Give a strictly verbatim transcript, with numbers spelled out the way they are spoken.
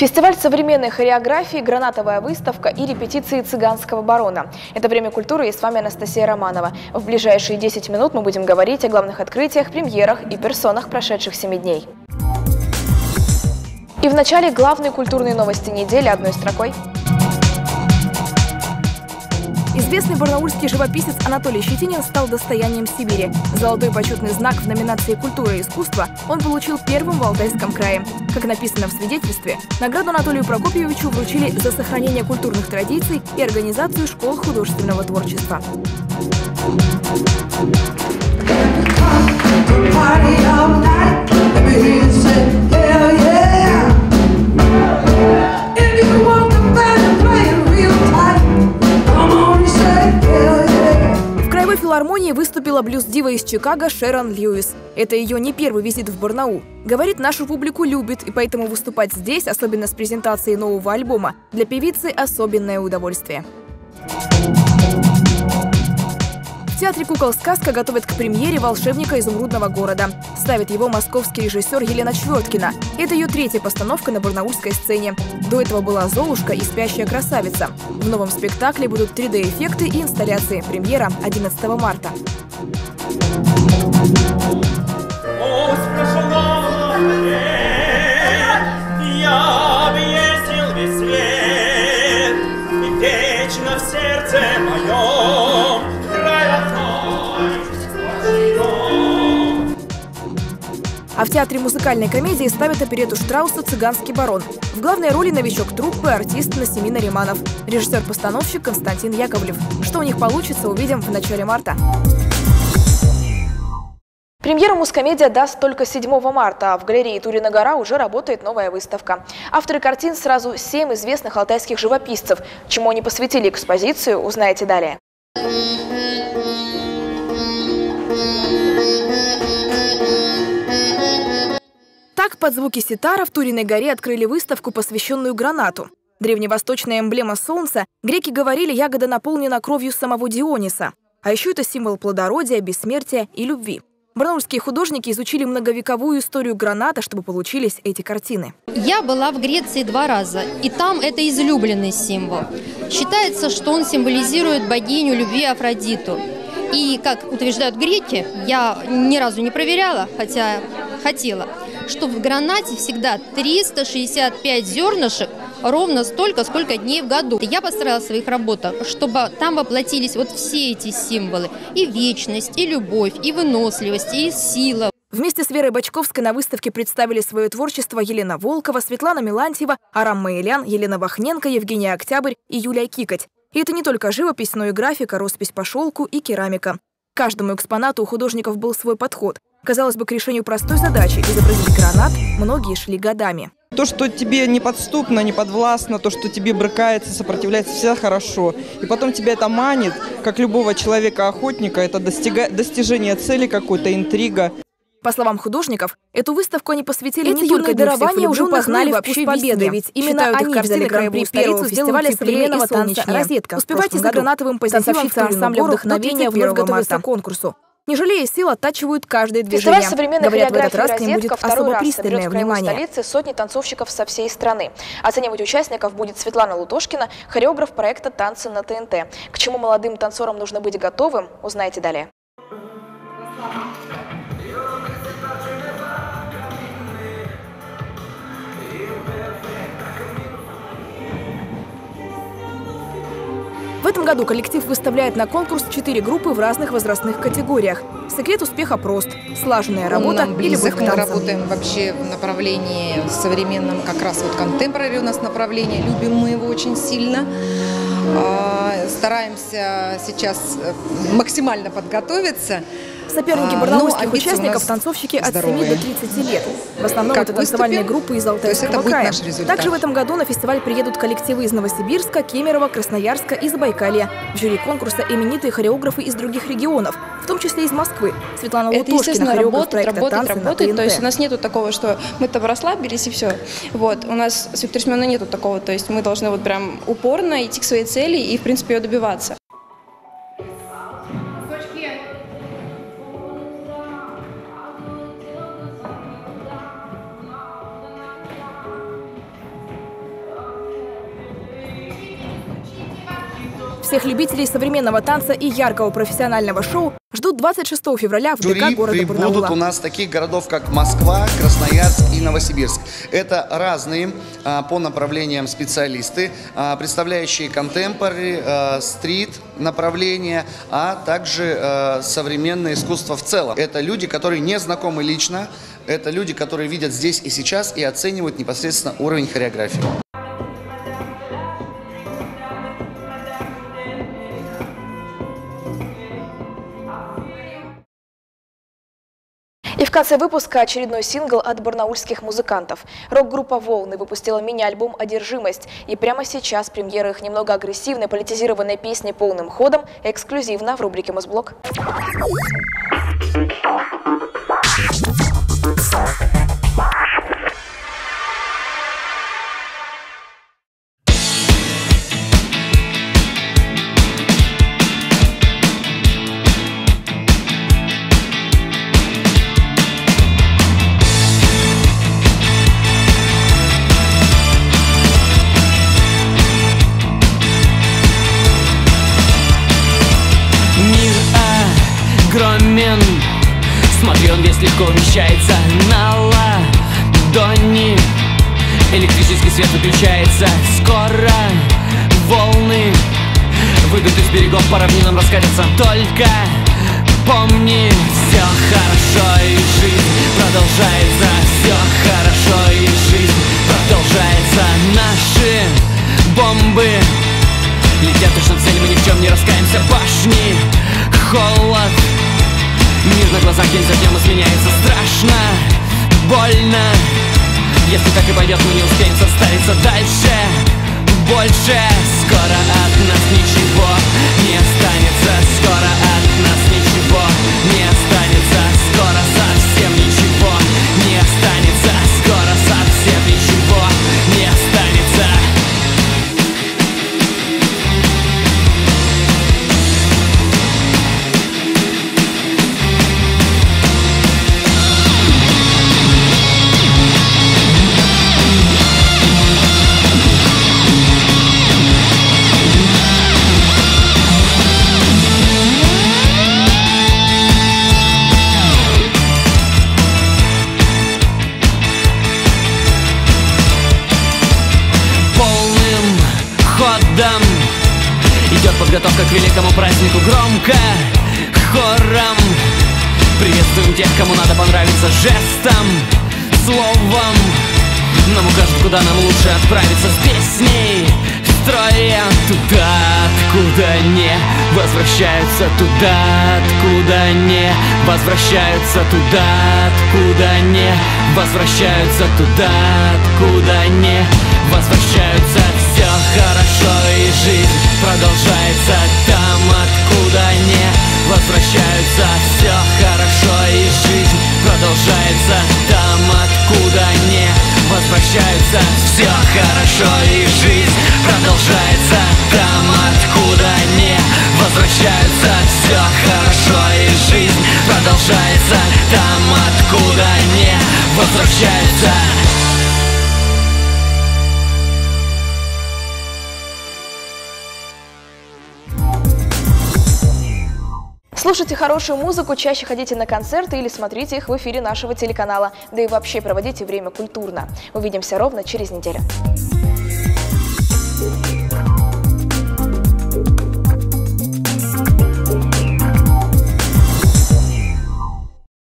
Фестиваль современной хореографии, гранатовая выставка и репетиции цыганского барона. Это «Время культуры» и с вами Анастасия Романова. В ближайшие десять минут мы будем говорить о главных открытиях, премьерах и персонах прошедших семи дней. И в начале главные культурные новости недели одной строкой. Известный барнаульский живописец Анатолий Щетинин стал достоянием Сибири. Золотой почетный знак в номинации «Культура и искусство» он получил первым в Алтайском крае. Как написано в свидетельстве, награду Анатолию Прокопьевичу вручили за сохранение культурных традиций и организацию школ художественного творчества. В филармонии выступила блюз-дива из Чикаго Шерон Льюис. Это ее не первый визит в Барнаул. Говорит, нашу публику любит, и поэтому выступать здесь, особенно с презентацией нового альбома, для певицы особенное удовольствие. В театре «Кукол-сказка» готовят к премьере «Волшебника изумрудного города». Ставит его московский режиссер Елена Чверткина. Это ее третья постановка на барнаульской сцене. До этого была «Золушка» и «Спящая красавица». В новом спектакле будут три дэ-эффекты и инсталляции. Премьера одиннадцатого марта. А в театре музыкальной комедии ставят оперетту Штрауса «Цыганский барон». В главной роли новичок труппы, артист Насими Нариманов, режиссер-постановщик Константин Яковлев. Что у них получится, увидим в начале марта. Премьеру музкомедия даст только седьмого марта, а в галерее Турина гора уже работает новая выставка. Авторы картин сразу семь известных алтайских живописцев. Чему они посвятили экспозицию, узнаете далее. Так, под звуки ситара в Туриной горе открыли выставку, посвященную гранату. Древневосточная эмблема солнца, греки говорили, ягода наполнена кровью самого Диониса. А еще это символ плодородия, бессмертия и любви. Барнаульские художники изучили многовековую историю граната, чтобы получились эти картины. Я была в Греции два раза, и там это излюбленный символ. Считается, что он символизирует богиню любви Афродиту. И, как утверждают греки, я ни разу не проверяла, хотя хотела, что в гранате всегда триста шестьдесят пять зернышек, ровно столько, сколько дней в году. Я постаралась в своих работах, чтобы там воплотились вот все эти символы. И вечность, и любовь, и выносливость, и сила. Вместе с Верой Бочковской на выставке представили свое творчество Елена Волкова, Светлана Мелантьева, Арам Маэлян, Елена Вахненко, Евгения Октябрь и Юлия Кикоть. И это не только живопись, но и графика, роспись по шелку и керамика. К каждому экспонату у художников был свой подход. Казалось бы, к решению простой задачи изобразить гранат многие шли годами. То, что тебе неподступно, неподвластно, то, что тебе брыкается, сопротивляется, всегда хорошо. И потом тебя это манит, как любого человека-охотника, это достига... достижение цели какой-то, интрига. По словам художников, эту выставку они посвятили это не только дарования, уже познали вообще победы, ведь именно они взяли гран-при первого фестиваля современного танца «Розетка». Успевайте за гранатовым позитивом в ансамбле вдохновения вновь готовится к конкурсу. Не жалея сил, оттачивают каждое движение. Фестиваль современной Говорят, в этот раз «Розетка» к ним будет особо пристальное внимание. В столице сотни танцовщиков со всей страны. Оценивать участников будет Светлана Лутошкина, хореограф проекта «Танцы на ТНТ». К чему молодым танцорам нужно быть готовым, узнаете далее. В этом году коллектив выставляет на конкурс четыре группы в разных возрастных категориях. Секрет успеха прост – слаженная работа и любовь к танцам. Мы работаем вообще в направлении современном, как раз вот контемпорари у нас направление. Любим мы его очень сильно. Стараемся сейчас максимально подготовиться. Соперники барнаульских ну, участников – танцовщики от семи до тридцати лет. В основном как это танцевальные группы из Алтайского края. Также в этом году на фестиваль приедут коллективы из Новосибирска, Кемерово, Красноярска и Забайкалья. В жюри конкурса именитые хореографы из других регионов, в том числе из Москвы. Светлана Лутошкина, хореограф проекта работает, «Танцы работает, на ТНТ». То есть у нас нету такого, что мы там расслабились и все. Вот. У нас с Викторией Семеновной нету такого. То есть мы должны вот прям упорно идти к своей цели и, в принципе, ее добиваться. Всех любителей современного танца и яркого профессионального шоу ждут двадцать шестого февраля в ДК города Барнаула. Будут у нас таких городов, как Москва, Красноярск и Новосибирск. Это разные а, по направлениям специалисты, а, представляющие контемпорари, а, стрит направления, а также а, современное искусство в целом. Это люди, которые не знакомы лично, это люди, которые видят здесь и сейчас и оценивают непосредственно уровень хореографии. И в конце выпуска очередной сингл от барнаульских музыкантов. Рок-группа «Волны» выпустила мини-альбом «Одержимость». И прямо сейчас премьера их немного агрессивной политизированной песни полным ходом эксклюзивно в рубрике «Музблог». Огромен, смотри, он весь легко умещается на ладони. Электрический свет выключается. Скоро волны выйдут из берегов, по равнинам раскатятся. Только помни, все хорошо и жизнь продолжается. Все хорошо и жизнь продолжается. Наши бомбы летят точно в цель, мы ни в чем не раскаемся. Башни, холод, мир на глазах день за днем изменяется. Страшно, больно. Если так и пойдет, мы не успеем состариться дальше. Больше скоро от нас ничего не останется. Скоро от нас ничего не останется. Скоро совсем ничего не останется. Скоро совсем ничего не останется. Идет подготовка к великому празднику. Громко, хором приветствуем тех, кому надо понравиться. Жестом, словом нам укажут, куда нам лучше отправиться. С песней в строе туда, откуда не возвращаются. Туда, откуда не возвращаются. Туда, откуда не возвращаются. Туда, откуда не возвращаются. Все хорошо и жизнь продолжается. Там, откуда не возвращаются. Все хорошо и жизнь продолжается. Там, откуда не возвращаются. Все хорошо и жизнь продолжается. Там, откуда не возвращаются. Все хорошо и жизнь продолжается. Там, откуда не возвращаются. Слушайте хорошую музыку, чаще ходите на концерты или смотрите их в эфире нашего телеканала. Да и вообще проводите время культурно. Увидимся ровно через неделю.